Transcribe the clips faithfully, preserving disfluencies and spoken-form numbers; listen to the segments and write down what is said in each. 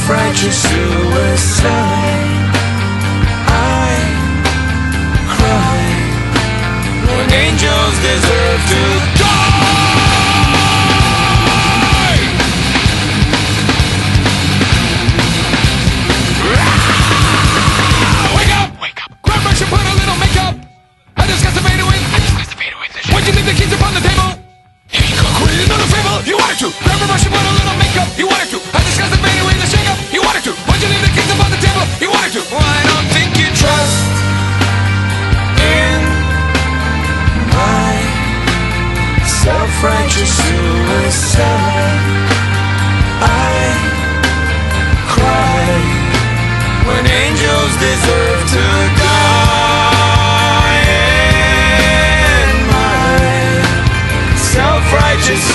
self-righteous suicide. I cry when angels deserve to die. Wake up! Wake up! Grab brush and put a little makeup. I discussed the fade away. I discussed the fade away. Why'd you leave the keys upon the table? He created another fable. You wanted to. Grab a brush and put a little makeup. You wanted to. I discussed the fade away, the shake up. You wanted to. Why'd you leave the keys upon the table? You wanted to. Well, I don't think you trust in my self-righteous suicide. I cry when angels deserve to die. In my self-righteous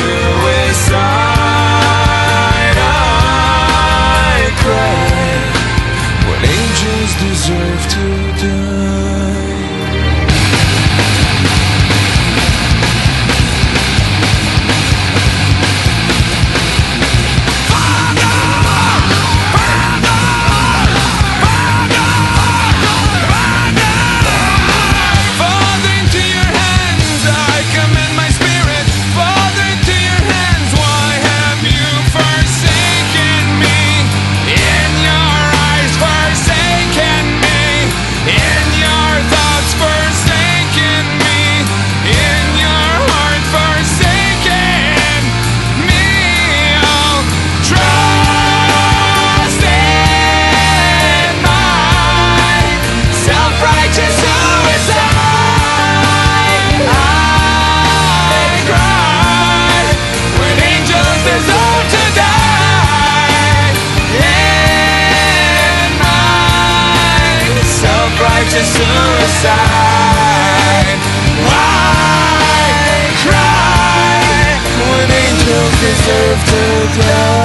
suicide, I cry when angels deserve to die. Suicide. I cry when angels deserve to die.